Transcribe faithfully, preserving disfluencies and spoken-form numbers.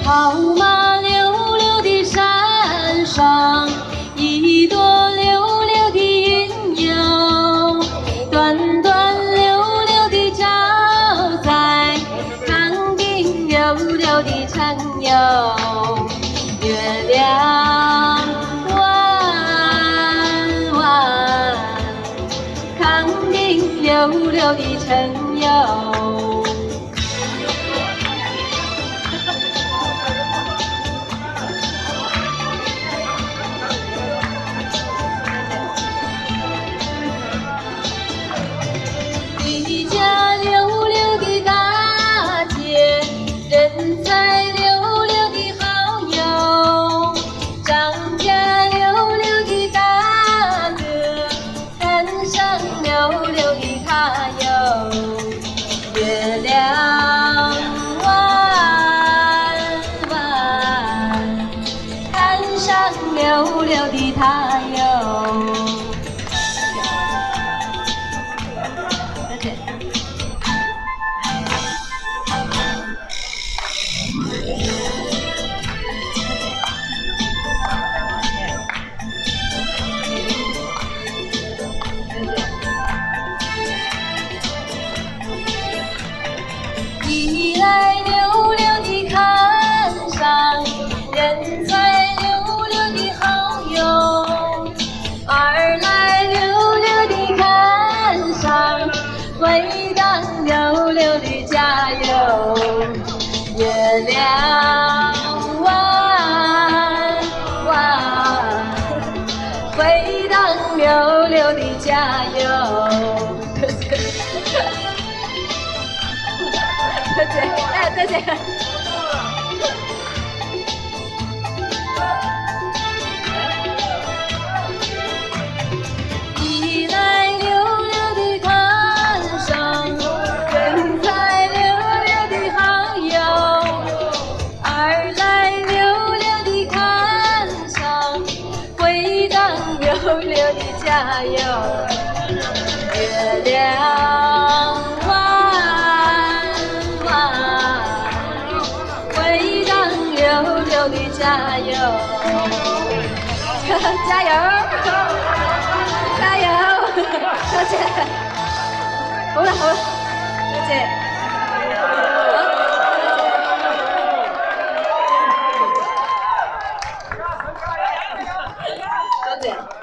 好马溜溜的山上，一朵溜溜的云游，端端溜溜的照在康定溜溜的城游。月亮弯弯，康定溜溜的城游。一家溜溜的大姐，人才溜溜的好友，张家溜溜的大哥，山上溜溜的他有。月亮弯弯，山上溜溜的他有。一来溜溜的看上人才溜溜的好友，二来溜溜的看上回荡溜溜的加油。月亮弯弯，回荡溜溜的加油。再见，哎，再见。一来溜溜的看上人才溜溜的好友，二来溜溜的看上回荡溜溜的加油。月亮溜溜的加油，加油，加油！多謝，好啦好啦，多謝，多謝。